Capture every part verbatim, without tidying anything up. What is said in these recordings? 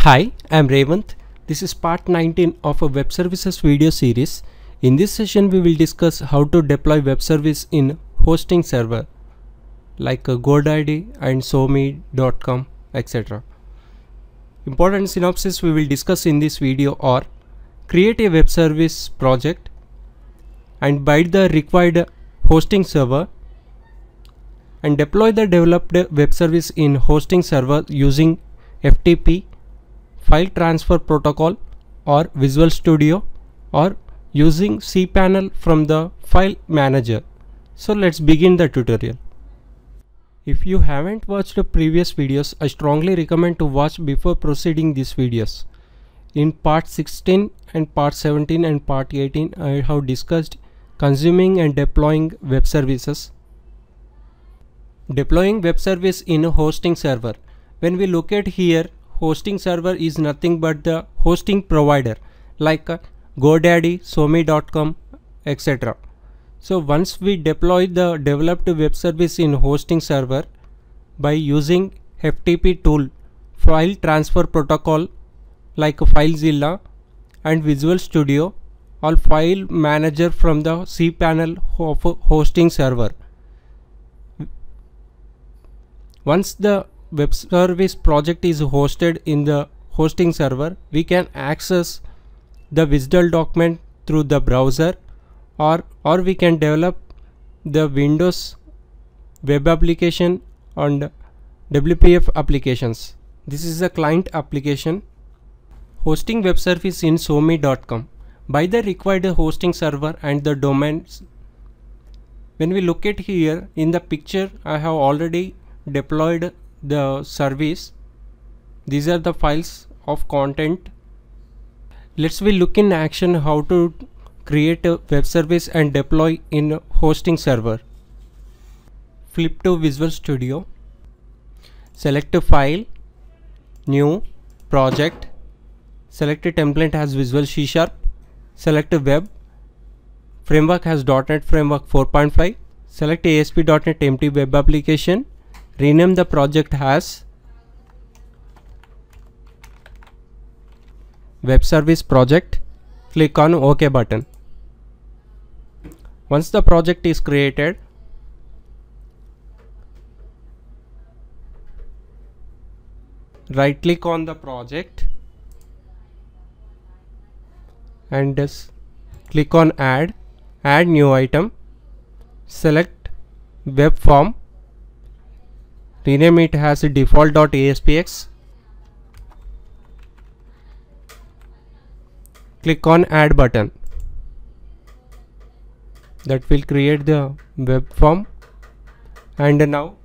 Hi, I'm Revanth. This is part nineteen of a web services video series. In this session we will discuss how to deploy web service in hosting server like a godaddy and somee dot com, et cetera. Important synopsis we will discuss in this video are: create a web service project and buy the required hosting server, and deploy the developed web service in hosting server using F T P, file transfer protocol, or Visual Studio, or using cPanel from the file manager. So let's begin the tutorial. If you haven't watched the previous videos, I strongly recommend to watch before proceeding these videos. In part sixteen and part seventeen and part eighteen, I have discussed consuming and deploying web services. Deploying web service in a hosting server. When we look at here, hosting server is nothing but the hosting provider like uh, godaddy, somee dot com, et cetera. So once we deploy the developed web service in hosting server by using F T P tool, file transfer protocol like FileZilla and Visual Studio, or file manager from the cPanel of hosting server. Once the web service project is hosted in the hosting server, we can access the visual document through the browser, or or we can develop the Windows web application and W P F applications. This is a client application. Hosting web service in somee dot com. Buy the required hosting server and the domains. When we look at here in the picture, I have already deployed the service. These are the files of content. Let's we look in action how to create a web service and deploy in hosting server. Flip to Visual Studio, select a file, new, project, select a template as Visual C Sharp, select a web, framework has dot net Framework four point five, select A S P dot net empty web application, rename the project as web service project, click on OK button. Once the project is created, right click on the project and just click on add, add new item, select web form, rename it as default.aspx, click on add button. That will create the web form. And now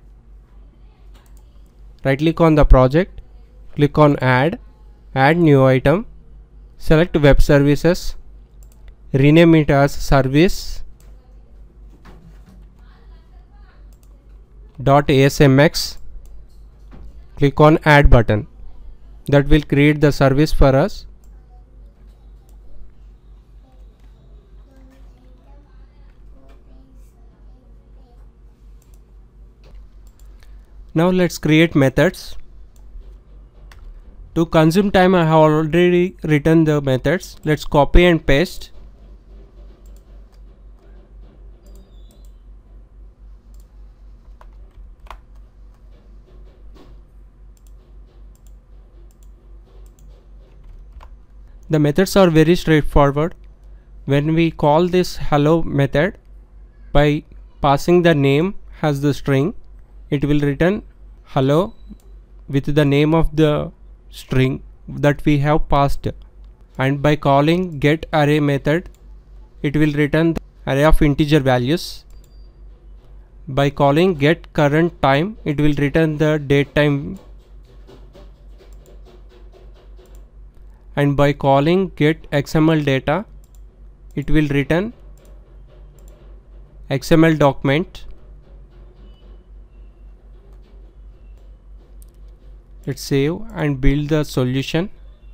right click on the project, click on add, add new item, select web services, rename it as service .asmx, click on add button. That will create the service for us. Now let's create methods. To consume time, I have already written the methods. Let's copy and paste. The methods are very straightforward. When we call this hello method, by passing the name as the string, it will return hello with the name of the string that we have passed. And by calling get array method, it will return the array of integer values. By calling get current time, it will return the date time. And by calling get X M L data, it will return X M L document. Let's save and build the solution.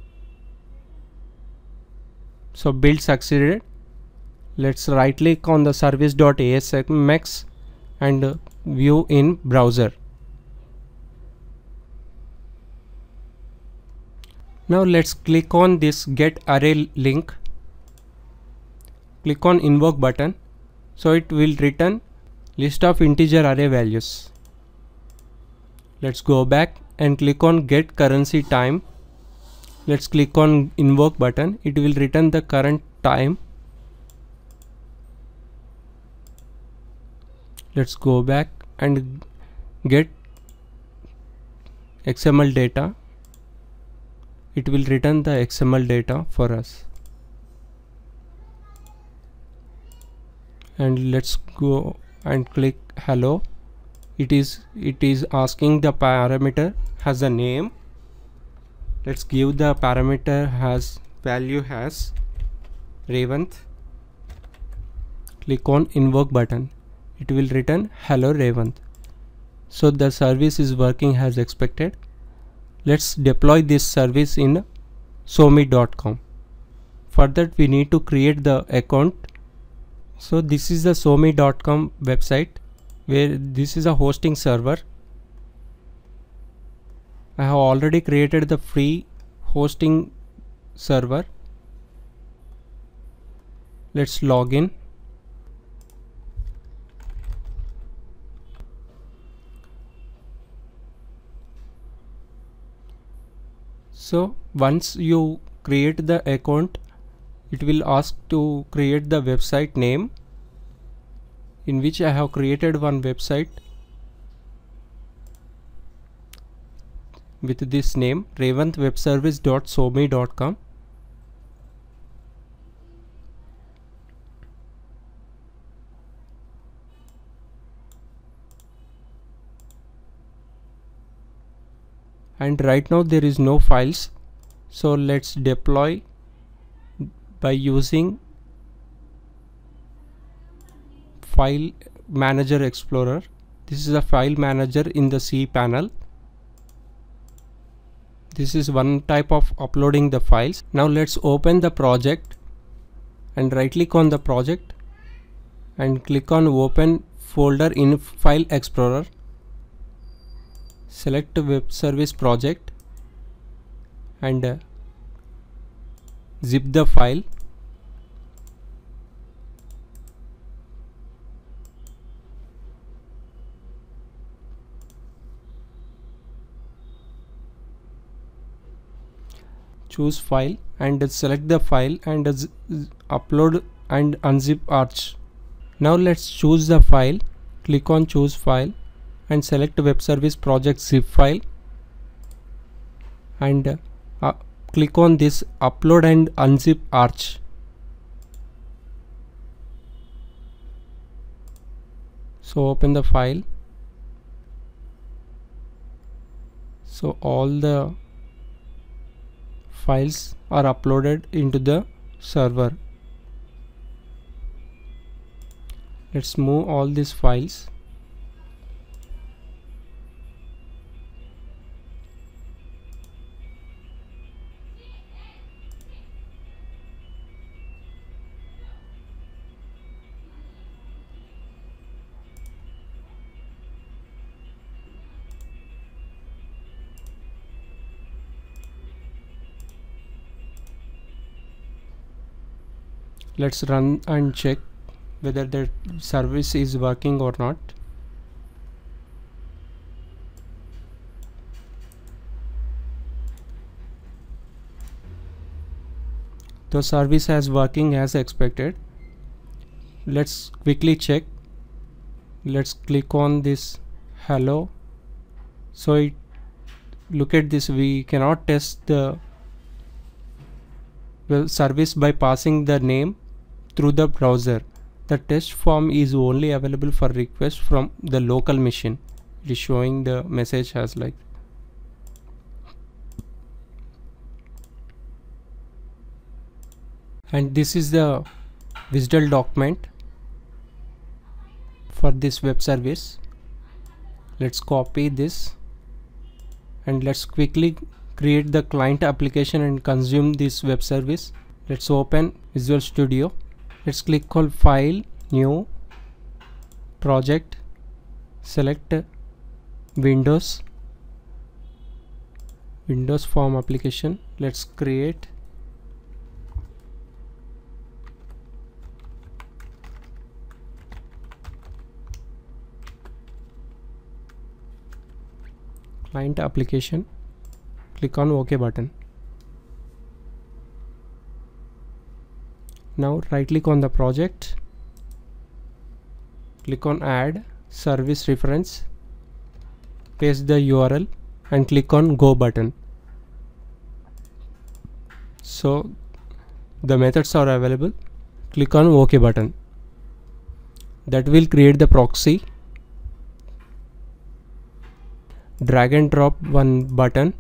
So build succeeded. Let's right click on the service.asmx and view in browser. Now let's click on this get array link. Click on invoke button. So it will return list of integer array values. Let's go back and click on get currency time. Let's click on invoke button. It will return the current time. Let's go back and get X M L data. It will return the X M L data for us. And let's go and click hello. It is it is asking the parameter has a name. Let's give the parameter has value has Revanth. Click on invoke button. It will return hello Revanth. So the service is working as expected. Let's deploy this service in somee dot com. For that we need to create the account. So this is the somee dot com website, where this is a hosting server. I have already created the free hosting server. Let's log in. So once you create the account, it will ask to create the website name, in which I have created one website with this name, revanth web service dot somee dot com. And right now there is no files, so let's deploy by using file manager explorer. This is a file manager in the C panel. This is one type of uploading the files. Now let's open the project and right click on the project and click on open folder in file explorer. Select web service project and uh, zip the file. Choose file and select the file and uh, upload and unzip arch. Now let's choose the file. Click on choose file and select web service project zip file and uh, uh, click on this upload and unzip arch. So open the file. So all the files are uploaded into the server. Let's move all these files. Let's run and check whether the service is working or not. The service is working as expected. Let's quickly check. Let's click on this hello. So it, look at this, we cannot test the well, service by passing the name through the browser. The test form is only available for request from the local machine. It is showing the message as like. And this is the WEBSERVICE document for this web service. Let's copy this and let's quickly create the client application and consume this web service. Let's open Visual Studio. Let's click on File, New, Project, select Windows, Windows form application. Let's create client application. Click on OK button. Now right click on the project, click on add service reference, paste the U R L and click on go button. So the methods are available. Click on OK button. That will create the proxy. Drag and drop one button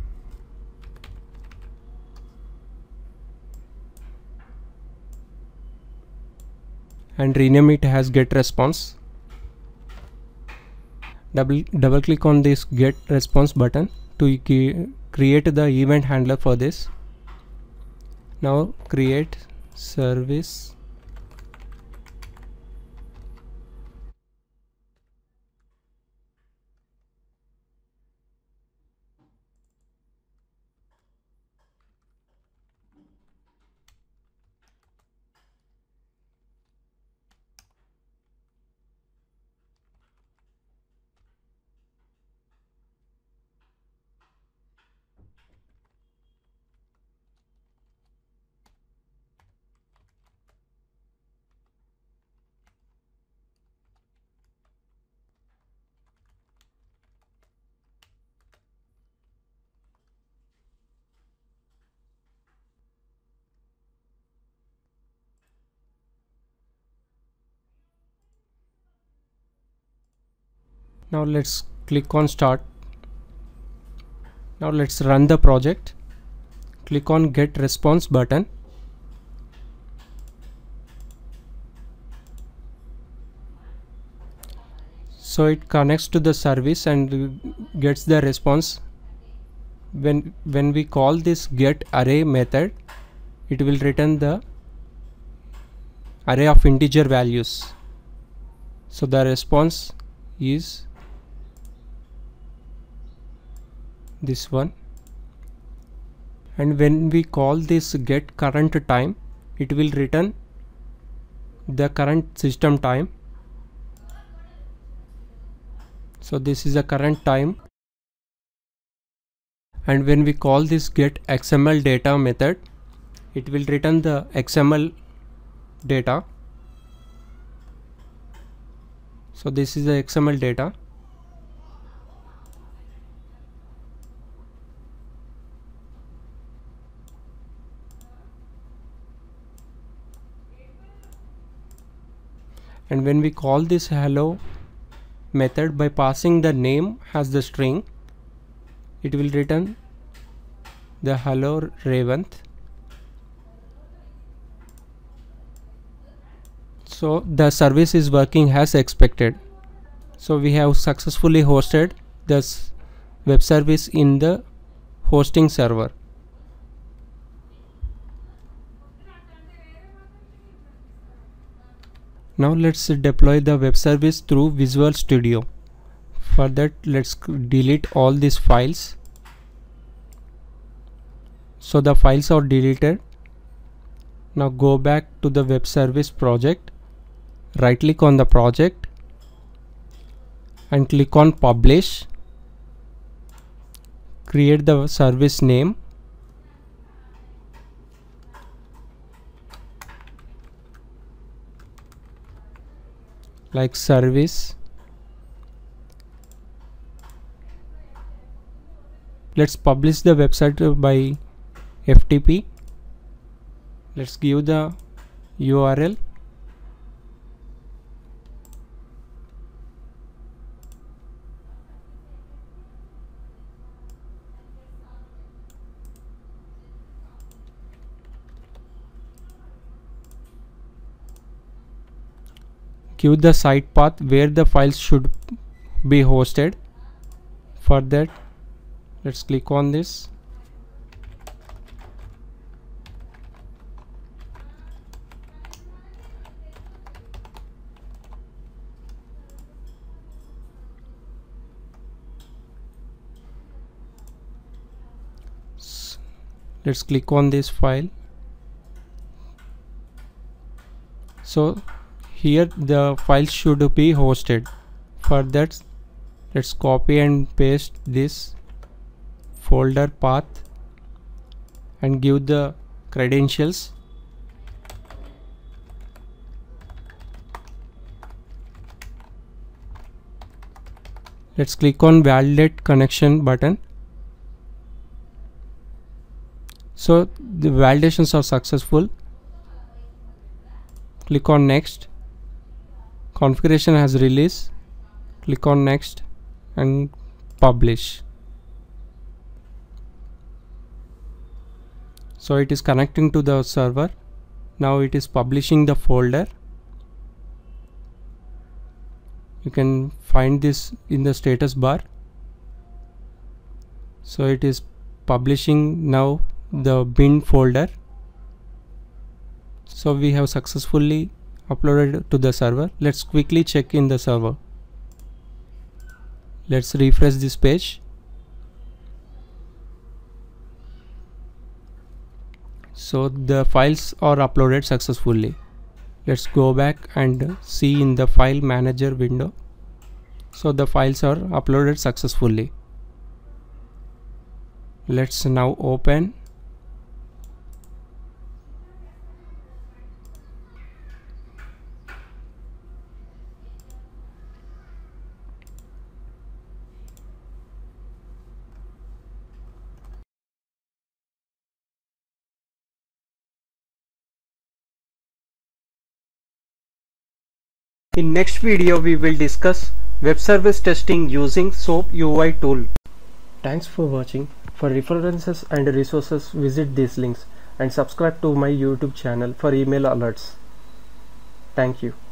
and rename it as get response. Double double click on this get response button to create the event handler for this. Now create service Now let's click on start. Now let's run the project. Click on get response button. So it connects to the service and gets the response. When when we call this get array method, it will return the array of integer values. So the response is this one. And when we call this get current time, it will return the current system time. So this is the current time. And when we call this get X M L data method, it will return the X M L data. So this is the X M L data. And when we call this hello method by passing the name as the string, it will return the hello Revanth. So the service is working as expected. So we have successfully hosted this web service in the hosting server. Now let's deploy the web service through Visual Studio. For that, let's delete all these files. So the files are deleted. Now go back to the web service project, right click on the project and click on publish. Create the service name. Like service. Let's publish the website by F T P. Let's give the U R L. Give the site path where the files should be hosted. For that, let's click on this. Let's click on this file. So here the file should be hosted. For that, let's copy and paste this folder path and give the credentials. Let's click on validate connection button. So the validations are successful. Click on next. Configuration has released. Click on next and publish. So it is connecting to the server. Now it is publishing the folder. You can find this in the status bar. So it is publishing now the bin folder. So we have successfully uploaded to the server. Let's quickly check in the server. Let's refresh this page. So the files are uploaded successfully. Let's go back and see in the file manager window. So the files are uploaded successfully. Let's now open. In next video we will discuss web service testing using SOAP U I tool. Thanks for watching. For references and resources, visit these links and subscribe to my YouTube channel for email alerts. Thank you.